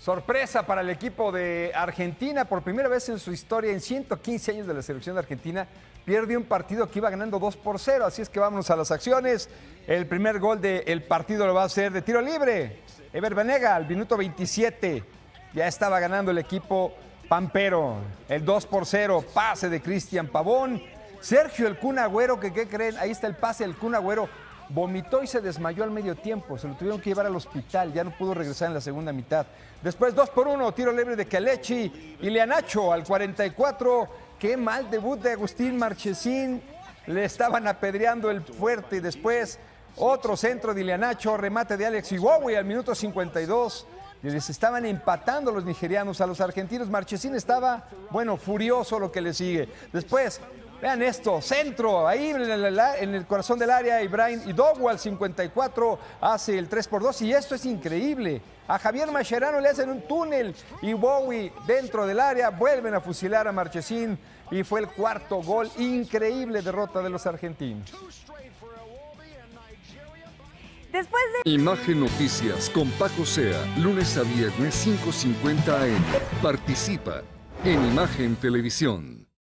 Sorpresa para el equipo de Argentina. Por primera vez en su historia, en 115 años de la selección de Argentina, pierde un partido que iba ganando 2-0. Así es que vámonos a las acciones. El primer gol del partido lo va a hacer de tiro libre Ever Banega al minuto 27. Ya estaba ganando el equipo pampero. El 2-0, pase de Cristian Pavón. Sergio el Kun Agüero, que ¿qué creen? Ahí está el pase del Kun Agüero. Vomitó y se desmayó al medio tiempo. Se lo tuvieron que llevar al hospital. Ya no pudo regresar en la segunda mitad. Después 2-1, tiro libre de Kelechi. Y Lianacho al 44. Qué mal debut de Agustín Marchesín. Le estaban apedreando el fuerte. Y después otro centro de Lianacho. Remate de Alex Iwobi al minuto 52. Les estaban empatando los nigerianos a los argentinos. Marchesín estaba, bueno, furioso lo que le sigue. Después, vean esto, centro, ahí en el corazón del área, Ibrahim Idowu al 54 hace el 3-2 y esto es increíble. A Javier Mascherano le hacen un túnel y Bowie dentro del área, vuelven a fusilar a Marchesín y fue el cuarto gol. Increíble derrota de los argentinos. Después de... Imagen Noticias con Paco Sea, lunes a viernes 5:50 AM. Participa en Imagen Televisión.